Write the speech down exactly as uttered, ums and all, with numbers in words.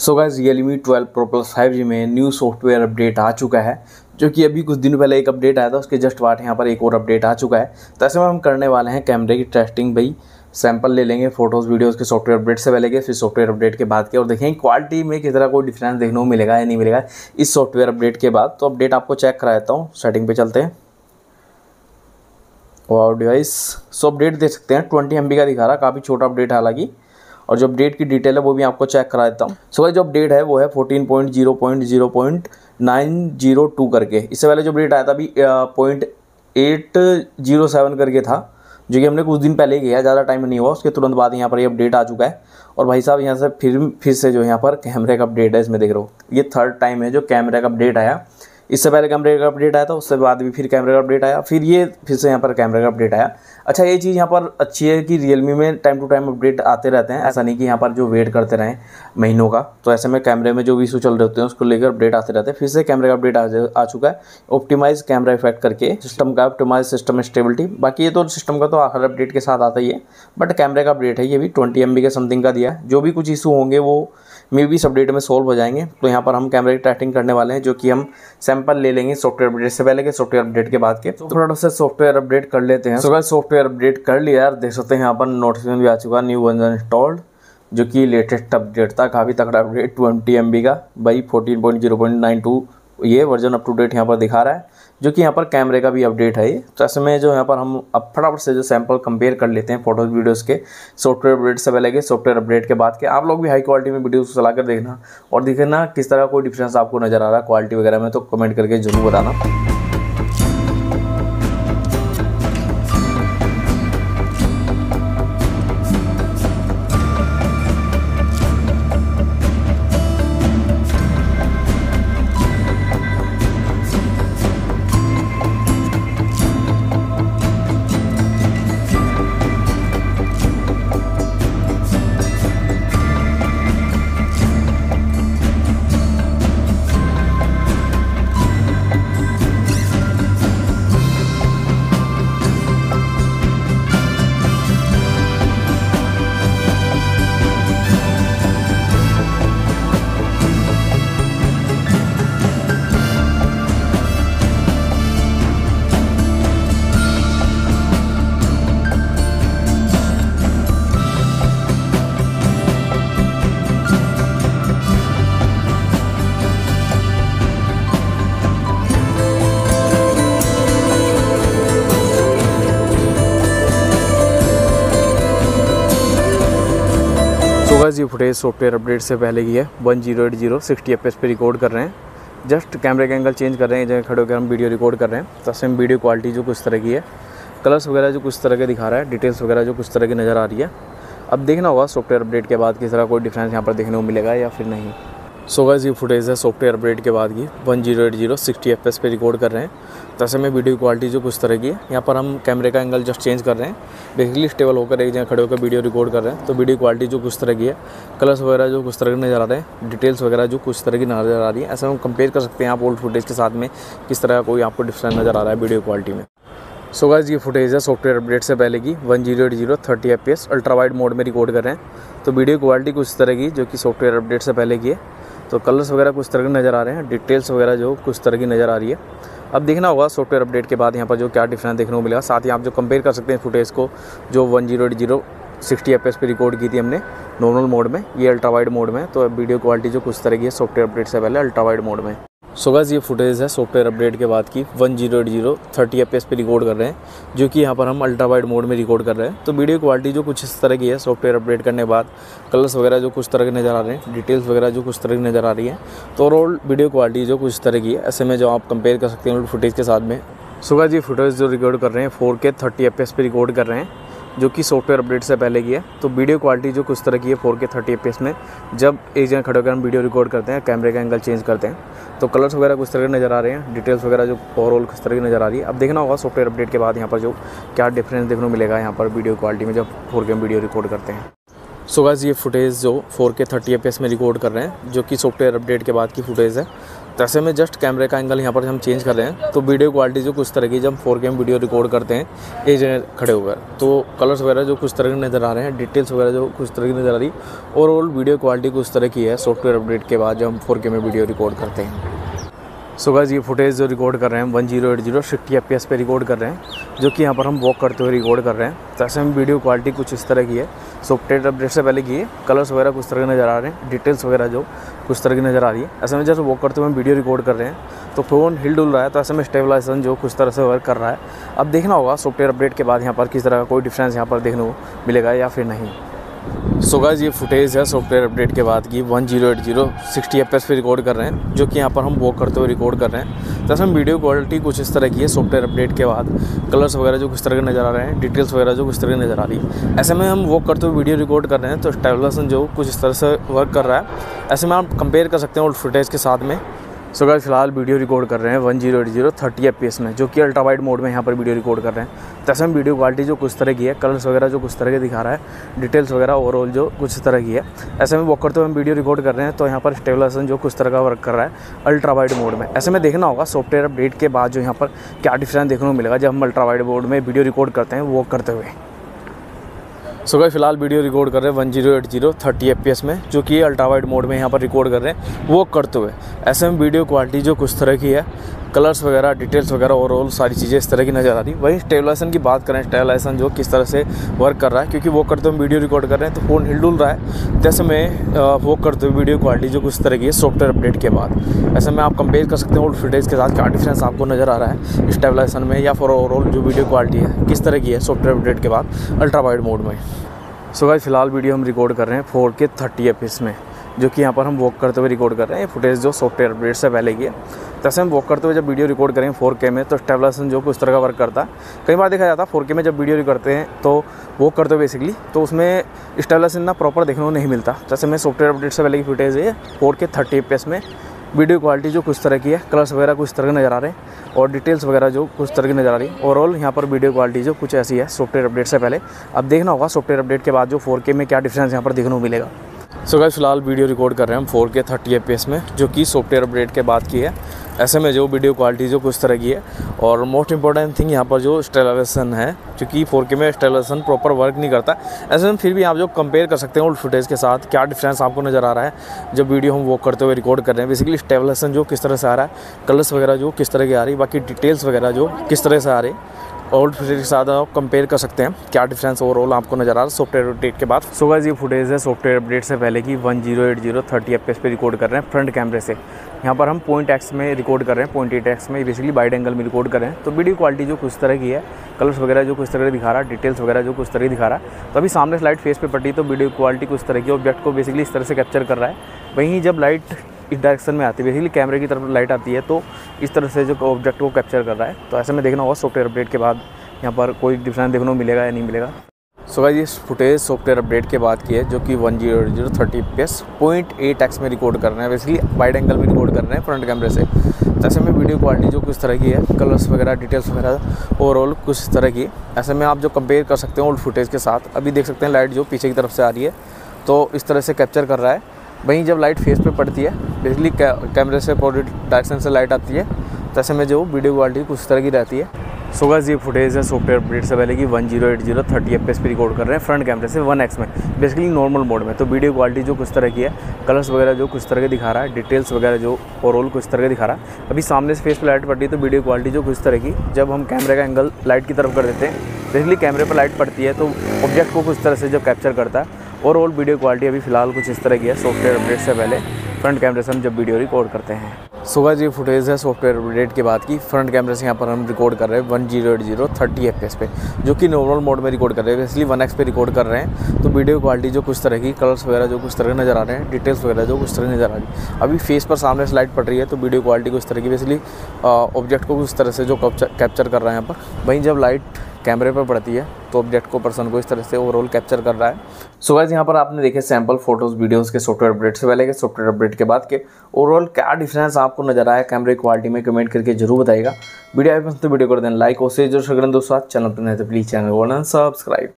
सो guys Realme twelve pro plus five G में new software update आ चुका है, जो कि अभी कुछ दिन पहले एक अपडेट आया था। उसके जस्ट बाद यहाँ पर एक और अपडेट आ चुका है। तो ऐसे में हम करने वाले हैं कैमरे की टेस्टिंग। भाई सैंपल ले लेंगे फोटोज़ वीडियोज़ के सॉफ्टवेयर अपडेट से पहले के, फिर सॉफ्टवेयर अपडेट के बाद के, और देखेंगे क्वालिटी में किस तरह कोई डिफरेंस देखने को मिलेगा या नहीं मिलेगा इस सॉफ्टवेयर अपडेट के बाद। तो अपडेट आपको चेक करा देता हूँ। सेटिंग पे चलते हैं। वाओ डिवाइस, सो अपडेट देख सकते हैं ट्वेंटी एम बी का दिखा रहा है, काफ़ी छोटा अपडेट है हालांकि। और जो अपडेट की डिटेल है वो भी आपको चेक करा देता हूँ। सो जो अपडेट है वो है fourteen point zero point zero point nine zero two करके। इससे पहले जो अपडेट आया था अभी पॉइंट एट ज़ीरो सेवन करके था, जो कि हमने कुछ दिन पहले ही किया, ज़्यादा टाइम नहीं हुआ। उसके तुरंत बाद यहाँ पर ये अपडेट आ चुका है। और भाई साहब यहाँ से फिर फिर से जो यहाँ पर कैमरे का अपडेट है, इसमें देख रहे हो ये थर्ड टाइम है जो कैमरे का अपडेट आया। इससे पहले कैमरे का अपडेट आया था, उससे बाद भी फिर कैमरे का अपडेट आया, फिर ये फिर से यहाँ पर कैमरे का अपडेट आया। अच्छा ये चीज़ यहाँ पर अच्छी है कि रियलमी में टाइम टू टाइम अपडेट आते रहते हैं। ऐसा नहीं कि यहाँ पर जो वेट करते रहें महीनों का। तो ऐसे में कैमरे में जो भी इशू चल रहे होते हैं उसको लेकर अपडेट आते रहते हैं। फिर से कैमरे का अपडेट आ, आ चुका है, ऑप्टिमाइज कैमरा इफेक्ट करके, सिस्टम का ऑप्टिमाइज सिस्टम स्टेबिलिटी। बाकी ये तो सिस्टम का तो हर अपडेट के साथ आता ही है, बट कैमरे का अपडेट है ये भी ट्वेंटी एम बी के समथिंग का दिया है। जो भी कुछ इशू होंगे वो मे भी इस अपडेट में सोल्व हो जाएंगे। तो यहाँ पर हम कैमरे की टेस्टिंग करने वाले हैं, जो कि हम सैंपल ले लेंगे सॉफ्टवेयर अपडेट से पहले के, सॉफ्टवेयर अपडेट के बाद के। तो थोड़ा सा सॉफ्टवेयर अपडेट कर लेते हैं। सो सॉफ्टवेयर अपडेट कर लिया यार, देख सकते हैं यहाँ पर नोटिफिकेशन भी आ चुका है, न्यू वर्जन इंस्टॉल्ड, जो कि लेटेस्ट अपडेट था, काफ़ी तगड़ा अपडेट ट्वेंटी एम बी का। भाई fourteen point zero point nine two ये वर्जन अप टू डेट यहाँ पर दिखा रहा है, जो कि यहाँ पर कैमरे का भी अपडेट है ये। तो ऐसे में जो यहाँ पर हम अब फटाफट से जो सैंपल कंपेयर कर लेते हैं फोटोज वीडियोस के, सॉफ्टवेयर अपडेट से पहले के, सॉफ्टवेयर अपडेट के बाद के। आप लोग भी हाई क्वालिटी में वीडियोस चला कर देखना और देखना किस तरह कोई डिफरेंस आपको नज़र आ रहा है क्वालिटी वगैरह में, तो कमेंट करके जरूर बताना। गाइस ये फुटेज सॉफ्टवेयर अपडेट से पहले की है, one zero eight zero sixty F P S पे रिकॉर्ड कर रहे हैं। जस्ट कैमरे का एंगल चेंज कर रहे हैं, जगह खड़े होकर हम वीडियो रिकॉर्ड कर रहे हैं। तो सेम वीडियो क्वालिटी जो कुछ तरह की है, कलर्स वगैरह जो कुछ तरह के दिखा रहा है, डिटेल्स वगैरह जो कुछ तरह की नज़र आ रही है। अब देखना होगा सॉफ्टवेयर अपडेट के बाद किस तरह कोई डिफरेंस यहाँ पर देखने को मिलेगा या फिर नहीं। सो गाइस ये फुटेज है सॉफ्टवेयर अपडेट के बाद की, one zero eight zero sixty F P S पे रिकॉर्ड कर रहे हैं। तो ऐसे में वीडियो क्वालिटी जो कुछ तरह की है, यहाँ पर हम कैमरे का एंगल जस्ट चेंज कर रहे हैं, बेसिकली स्टेबल होकर एक जगह खड़े होकर वीडियो रिकॉर्ड कर रहे हैं। तो वीडियो क्वालिटी जो कुछ तरह की है, कलर्स वगैरह जो कुछ तरह के नज़र आ रहे हैं, डिटेल्स वगैरह जो कुछ तरह की नज़र आ रही है। ऐसा हम कंपेयर कर सकते हैं आप ओल्ड फुटेज के साथ में किस तरह कोई आपको डिफरेंस नज़र आ रहा है वीडियो क्वालिटी में। सो गाइस ये फुटेज है सॉफ्टवेयर अपडेट से पहले की, one zero eight zero thirty F P S ultra wide mode में रिकॉर्ड कर रहे हैं। तो वीडियो क्वालिटी कुछ तरह की जो कि सॉफ्टवेयर अपडेट से पहले की है। तो कलर्स वगैरह कुछ तरह के नज़र आ रहे हैं, डिटेल्स वगैरह जो कुछ तरह की नज़र आ रही है। अब देखना होगा सॉफ्टवेयर अपडेट के बाद यहाँ पर जो क्या डिफरेंस देखने को मिलेगा। साथ ही आप जो कंपेयर कर सकते हैं फुटेज को, जो one zero eight zero sixty F P S पे रिकॉर्ड की थी हमने नॉर्मल मोड में, ये अल्ट्रा वाइड मोड में। तो वीडियो क्वालिटी जो कुछ तरह की है सॉफ्टवेयर अपडेट से पहले अल्ट्रा वाइड मोड में। सो गाइस ये फुटेज है सॉफ्टवेयर अपडेट के बाद की, one zero eight zero thirty F P S पे रिकॉर्ड कर रहे हैं, जो कि यहाँ पर हम अल्ट्रा वाइड मोड में रिकॉर्ड कर रहे हैं। तो वीडियो क्वालिटी जो कुछ इस तरह की है सॉफ्टवेयर अपडेट करने के बाद, कलर्स वगैरह जो कुछ तरह के नज़र आ रहे हैं, डिटेल्स वगैरह जो कुछ तरह की नज़र आ रही है। तो ओवरऑल वीडियो क्वालिटी जो कुछ तरह की है, ऐसे में जो आप कंपेयर कर सकते हैं फुटेज के साथ में। सो गाइस ये फुटेज जो रिकॉर्ड कर रहे हैं four K thirty F P S पे रिकॉर्ड कर रहे हैं, जो कि सॉफ्टवेयर अपडेट से पहले की है। तो वीडियो क्वालिटी जो कुछ तरह की है four K thirty F P S में, जब एक जगह खड़े होकर हम वीडियो रिकॉर्ड करते हैं, कैमरे का एंगल चेंज करते हैं, तो कलर्स वगैरह कुछ तरह के नज़र आ रहे हैं, डिटेल्स वगैरह जो ओवरऑल कुछ तरह की नज़र आ रही है। अब देखना होगा सॉफ्टवेयर अपडेट के बाद यहाँ पर जो क्या डिफरेंस देखने को मिलेगा यहाँ पर वीडियो क्वालिटी में, जब फोर के हम वीडियो रिकॉर्ड करते हैं। सो गाइस ये फुटेज जो four K thirty F P S में रिकॉर्ड कर रहे हैं, जो कि सॉफ्टवेयर अपडेट के बाद की फुटेज है। तो ऐसे में जस्ट कैमरे का एंगल यहाँ पर हम चेंज कर रहे हैं, तो वीडियो क्वालिटी जो कुछ तरह की, जब फोर के में वीडियो रिकॉर्ड करते हैं एक जगह खड़े होकर, तो कलर्स वगैरह जो कुछ तरह के नज़र आ रहे हैं, डिटेल्स वगैरह जो कुछ तरह की नज़र आ रही, ओवरऑल वीडियो क्वालिटी कुछ तरह की है सॉफ्टवेयर अपडेट के बाद जब हम फोर के में वीडियो रिकॉर्ड करते हैं। सो गाइस ये फुटेज जो रिकॉर्ड कर रहे हैं one zero eight zero sixty F P S पे रिकॉर्ड कर रहे हैं, जो कि यहाँ पर हम वॉक करते हुए रिकॉर्ड कर रहे हैं। तो ऐसे में वीडियो क्वालिटी कुछ इस तरह की है, सॉफ्टवेयर अपडेट से पहले की है। कलर्स वगैरह कुछ तरह के नज़र आ रहे हैं, डिटेल्स वगैरह जो कुछ तरह की नज़र आ रही है। ऐसे में जैसे वॉक करते हुए हम वीडियो रिकॉर्ड कर रहे हैं तो फ़ोन हिल डुल रहा है, तो ऐसे में स्टेबलाइजेशन जो कुछ तरह से वर्क कर रहा है। अब देखना होगा सॉफ्टवेयर अपडेट के बाद यहाँ पर किस तरह का कोई डिफरेंस यहाँ पर देखने को मिलेगा या फिर नहीं। सो गाइस ये फुटेज है सॉफ्टवेयर अपडेट के बाद की one zero eight zero sixty F P S पे रिकॉर्ड कर रहे हैं, जो कि यहाँ पर हम वॉक करते हुए रिकॉर्ड कर रहे हैं। तो हम वीडियो क्वालिटी कुछ इस तरह की है सॉफ्टवेयर अपडेट के बाद, कलर्स वगैरह जो कुछ तरह के नज़र आ रहे हैं, डिटेल्स वगैरह जो कुछ तरह की नज़र आ रही है। ऐसे में हम वॉक करते हुए वीडियो रिकॉर्ड कर रहे हैं, तो स्टेबलाइजेशन जो कुछ इस तरह से वर्क कर रहा है। ऐसे में आप कंपेयर कर सकते हैं ओल्ड फुटेज के साथ में। सो गाइस फिलहाल वीडियो रिकॉर्ड कर रहे हैं one zero eight zero thirty F P S में, जो कि अल्ट्रा वाइड मोड में यहाँ पर वीडियो रिकॉर्ड कर रहे हैं। तो ऐसे में वीडियो क्वालिटी जो कुछ तरह की है, कलर्स वगैरह जो कुछ तरह के दिखा रहा है, डिटेल्स वगैरह ओवरऑल जो कुछ तरह की है। ऐसे में वॉक करते हुए हम वीडियो रिकॉर्ड कर रहे हैं, तो यहाँ पर स्टेबलाइजेशन जो कुछ तरह का वर्क कर रहा है अल्ट्रा वाइड मोड में। ऐसे में देखना होगा सॉफ्टवेयर अपडेट के बाद जो यहाँ पर क्या डिफरेंस देखने को मिलेगा जब हम अल्ट्रा वाइड मोड में वीडियो रिकॉर्ड करते हैं वॉक करते हुए। सो गाइस फिलहाल वीडियो रिकॉर्ड कर रहे हैं one zero eight zero thirty F P S में, जो कि अल्ट्रा वाइड मोड में यहाँ पर रिकॉर्ड कर रहे हैं वो करते हुए। ऐसे में वीडियो क्वालिटी जो कुछ तरह की है, कलर्स वगैरह, डिटेल्स वगैरह, ओवरऑल सारी चीज़ें इस तरह की नज़र आ रही। वही स्टेबलाइजेशन की बात करें, स्टेबलाइजेशन जो किस तरह से वर्क कर रहा है, क्योंकि वो करते हुए वीडियो रिकॉर्ड कर रहे हैं तो फ़ोन हिल डुल रहा है। जैसे में वो करते हुए वीडियो क्वालिटी जो कुछ तरह की है सॉफ्टवेयर अपडेट के बाद। ऐसे में आप कंपेयर कर सकते हैं ओल्ड फुटेज के साथ क्या डिफरेंस आपको नज़र आ रहा है स्टेबलाइजेशन में, या फिर ओवरऑल जो वीडियो क्वालिटी है किस तरह की है सॉफ्टवेयर अपडेट के बाद अल्ट्रा वाइड मोड में। सो गाइस फिलहाल वीडियो हम रिकॉर्ड कर रहे हैं four K thirty F P S में, जो कि यहाँ पर हम वॉक करते हुए रिकॉर्ड कर रहे हैं। फुटेज जो सॉफ्टवेयर अपडेट से पहले की है। जैसे हम वॉक करते हुए जब वीडियो रिकॉर्ड करें फोर के में, तो स्टेबलाइजेशन जो कुछ तरह का वर्क करता है। कई बार देखा जाता है फोर के में जब वीडियो करते हैं तो वॉक करते हुए बेसिकली, तो उसमें स्टेबलाइजेशन ना प्रॉपर देखने को नहीं मिलता। जैसे मैं सॉफ्टवेयर अपडेट से पहले की फुटेज है four K thirty F P S में, वीडियो क्वालिटी जो कुछ तरह की है, कलर्स वगैरह कुछ तरह के नज़र आ रहे हैं और डिटेल्स वगैरह जो कुछ तरह की नज़र आ रही है। ओवरऑल यहाँ पर वीडियो क्वालिटी जो कुछ ऐसी है सॉफ्टवेयर अपडेट से पहले। अब देखना होगा सॉफ्टवेयर अपडेट के बाद जो फोर के में क्या डिफरेंस यहाँ पर देखने को मिलेगा। सो गाइस फिलहाल वीडियो रिकॉर्ड कर रहे हैं हम four K thirty F P S में, जो कि सॉफ्टवेयर अपडेट के बाद की है। ऐसे में जो वीडियो क्वालिटी जो कुछ तरह की है, और मोस्ट इंपॉर्टेंट थिंग यहाँ पर जो स्टेबलाइजेशन है, क्योंकि फोर के में स्टेबलाइजेशन प्रॉपर वर्क नहीं करता। ऐसे में फिर भी आप जो कंपेयर कर सकते हैं ओल्ड फुटेज के साथ क्या डिफरेंस आपको नज़र आ रहा है जब वीडियो हम वॉक करते हुए रिकॉर्ड कर रहे हैं। बेसिकली स्टेबलाइजेशन जो किस तरह से आ रहा है, कलर्स वगैरह जो किस तरह की आ रही है, बाकी डिटेल्स वगैरह जो किस तरह से आ रही है, ओल्ड फुटेज के साथ आप कंपेयर कर सकते हैं क्या डिफरेंस ओवरऑल आपको नज़र आ रहा है सॉफ्टवेयर अपडेट के बाद। सो गाइस ये फुटेज है सॉफ्टवेयर अपडेट से पहले की one zero eight zero thirty F P S पे रिकॉर्ड कर रहे हैं फ्रंट कैमरे से। यहाँ पर हम पॉइंट एक्स में रिकॉर्ड कर रहे हैं, पॉइंट एट एक्स में, बेसिकली वाइड एंगल में रिकॉर्ड कर रहे हैं। तो वीडियो क्वालिटी जो कुछ तरह की है, कलर्स वगैरह जो कुछ तरह दिखा रहा है, डिटेल्स वगैरह जो कुछ तरह दिखा रहा है। तो अभी सामने से लाइट फेस पे पड़ी, तो वीडियो क्वालिटी कुछ तरह की ऑब्जेक्ट को बेसिकली इस तरह से कैप्चर कर रहा है। वहीं जब लाइट इस डायरेक्शन में आती है, बेसिकली कैमरे की तरफ लाइट आती है, तो इस तरह से जो ऑब्जेक्ट को कैप्चर कर रहा है। तो ऐसे में देखना होगा सॉफ्टवेयर अपडेट के बाद यहाँ पर कोई डिफरेंस देखने को मिलेगा या नहीं मिलेगा। सो गाइस ये फुटेज सॉफ्टवेयर अपडेट के बाद की है, जो कि one zero zero thirty F P S point eight X में रिकॉर्ड कर रहे हैं, बेसिकली वाइड एंगल में रिकॉर्ड कर रहे हैं फ्रंट कैमरे से। जैसे में वीडियो क्वालिटी जो कुछ तरह की है, कलर्स वगैरह, डिटेल्स वगैरह ओवरऑल कुछ तरह की। ऐसे में आप जो कंपेयर कर सकते हैं ओल्ड फुटेज के साथ, अभी देख सकते हैं लाइट जो पीछे की तरफ से आ रही है, तो इस तरह से कैप्चर कर रहा है। वहीं जब लाइट फेस पे पड़ती है, बेसिकली कैमरे से अपोजिट डायरेक्शन से लाइट आती है, तो ऐसे में जो वीडियो क्वालिटी कुछ तरह की रहती है। सो गाइस ये फुटेज है सॉफ्टवेयर अपडेट से पहले की one zero eight zero thirty F P S पे रिकॉर्ड कर रहे हैं फ्रंट कैमरे से वन एक्स में, बेसिकली नॉर्मल मोड में। तो वीडियो क्वालिटी जो कुछ तरह की है, कलर्स वगैरह जो कुछ तरह के दिखा रहा है, डिटेल्स वगैरह जो ओवरऑल कुछ तरह के दिखा रहा है। अभी सामने से फेस पे लाइट पड़ती है, तो वीडियो क्वालिटी जो कुछ तरह की, जब हम कैमरे का एंगल लाइट की तरफ कर देते हैं, बेसिकली कैमरे पर लाइट पड़ती है तो ऑब्जेक्ट को कुछ तरह से जब कैप्चर करता है। ओवरऑल वीडियो क्वालिटी अभी फिलहाल कुछ इस तरह की है सॉफ्टवेयर अपडेट से पहले फ्रंट कैमरे से हम जब वीडियो रिकॉर्ड करते हैं। सो गाइस ये फुटेज है सॉफ्टवेयर अपडेट के बाद की फ्रंट कैमरे से यहाँ पर हम रिकॉर्ड कर रहे हैं one zero eight zero thirty F P S पे, जो कि नॉर्मल मोड में रिकॉर्ड कर रहे हैं, इसलिए वन एक्स पे रिकॉर्ड कर रहे हैं। तो वीडियो क्वालिटी जो कुछ तरह की, कलर्स वगैरह जो कुछ तरह नज़र आ रहे हैं, डिटेल्स वगैरह जो कुछ तरह नज़र आ रही है। अभी फेस पर सामने से लाइट पड़ रही है, तो वीडियो क्वालिटी कुछ तरह की, बेसिकली ऑब्जेक्ट को कुछ तरह से जो कैप्चर कर रहा है यहाँ पर। वहीं जब लाइट कैमरे पर पड़ती है, तो ऑब्जेक्ट को, पर्सन को इस तरह से ओवरऑल कैप्चर कर रहा है। सो गाइस यहाँ पर आपने देखे सैंपल फोटोज वीडियोस के सॉफ्टवेयर अपडेट से पहले के, सॉफ्टवेयर अपडेट के बाद के। ओवरऑल क्या डिफरेंस आपको नजर आया कैमरे क्वालिटी में, कमेंट करके जरूर बताइएगा। वीडियो आई पसंद तो वीडियो कर दें लाइक और शेयर जरूर करें दोस्तों। चैनल पर नहीं तो प्लीज चैनल को सब्सक्राइब।